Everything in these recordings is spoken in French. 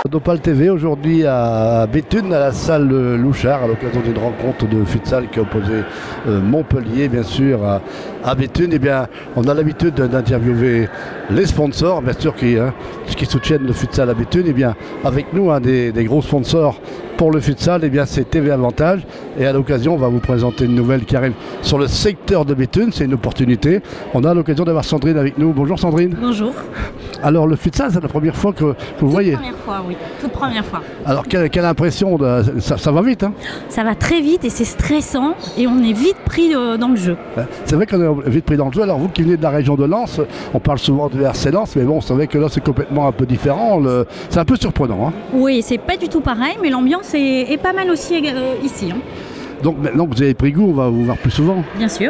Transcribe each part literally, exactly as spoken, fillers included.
Odopal T V aujourd'hui à Béthune, à la salle Louchard, à l'occasion d'une rencontre de futsal qui a opposé euh, Montpellier, bien sûr, à, à Béthune. Eh bien, on a l'habitude d'interviewer les sponsors, bien sûr, qui, hein, qui soutiennent le futsal à Béthune. Eh bien, avec nous, un des, des gros sponsors pour le futsal, eh bien, c'est T V Avantage. Et à l'occasion, on va vous présenter une nouvelle qui arrive sur le secteur de Béthune. C'est une opportunité. On a l'occasion d'avoir Sandrine avec nous. Bonjour Sandrine. Bonjour. Alors, le futsal, c'est la première fois que, que vous Toute voyez. Toute première fois, oui. Toute première fois. Alors, quelle, quelle impression de, ça, ça va vite, hein? Ça va très vite et c'est stressant et on est vite pris euh, dans le jeu. C'est vrai qu'on est vite pris dans le jeu. Alors, vous qui venez de la région de Lens, on parle souvent du R C Lens, mais bon, c'est vrai que là, c'est complètement un peu différent. Le... C'est un peu surprenant, hein? Oui, c'est pas du tout pareil, mais l'ambiance est, est pas mal aussi euh, ici. Hein. Donc, maintenant que vous avez pris goût, on va vous voir plus souvent. Bien sûr.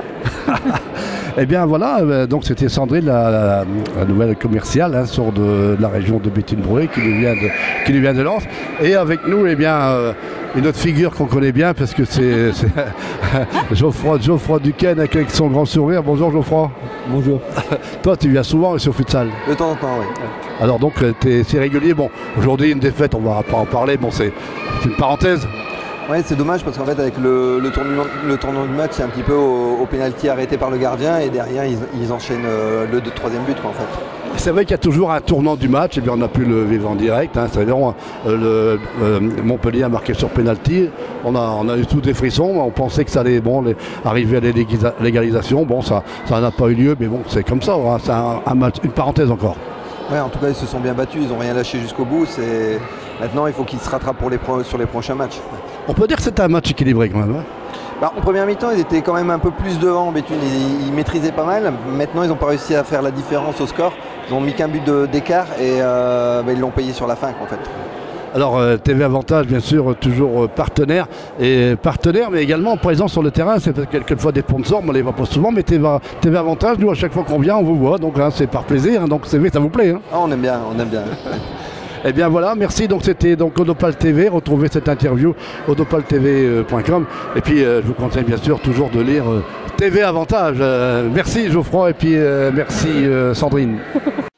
Eh bien voilà, euh, donc c'était Sandrine, la, la, la nouvelle commerciale hein, sur de, de la région de Béthune-Bruay qui nous vient de, qui nous vient de Lens. Et avec nous, eh bien, euh, une autre figure qu'on connaît bien parce que c'est Geoffroy, Geoffroy Duquesne avec son grand sourire. Bonjour Geoffroy. Bonjour. Toi, tu viens souvent ici au futsal? De temps en temps, oui. Alors donc, c'est régulier. Bon, aujourd'hui, une défaite, on va pas en parler. Bon, c'est une parenthèse. Ouais, c'est dommage parce qu'en fait avec le, le, tournoi, le tournoi du match c'est un petit peu au, au pénalty arrêté par le gardien et derrière ils, ils enchaînent euh, le deux, troisième but quoi, en fait. C'est vrai qu'il y a toujours un tournant du match, et bien on a pu le vivre en direct. Hein. C'est vraiment euh, le, euh, Montpellier a marqué sur pénalty. On a, on a eu tous des frissons. On pensait que ça allait bon, les, arriver à l'égalisation. Bon, ça ça n'a pas eu lieu, mais bon, c'est comme ça. Hein. C'est un, un match, une parenthèse encore. Ouais, en tout cas ils se sont bien battus, ils n'ont rien lâché jusqu'au bout. Maintenant il faut qu'ils se rattrapent pour les pro... sur les prochains matchs. On peut dire que c'était un match équilibré quand même. Hein. Bah, en première mi-temps, ils étaient quand même un peu plus devant. Béthune, ils, ils maîtrisaient pas mal. Maintenant, ils n'ont pas réussi à faire la différence au score. Ils n'ont mis qu'un but d'écart et euh, bah, ils l'ont payé sur la fin, en fait. Alors, euh, T V Avantage, bien sûr, toujours euh, partenaire. Et partenaire, mais également présent sur le terrain. C'est quelquefois des sponsors, mais on ne les voit pas souvent. Mais T V Avantage, nous, à chaque fois qu'on vient, on vous voit. Donc, hein, c'est par plaisir. Hein, donc, c'est vrai, ça vous plaît. Hein. Ah, on aime bien, on aime bien. Eh bien voilà, merci. Donc c'était donc Odopal T V. Retrouvez cette interview odopal t v point com. Et puis euh, je vous conseille bien sûr toujours de lire euh, T V Avantage. Euh, merci Geoffroy et puis euh, merci euh, Sandrine.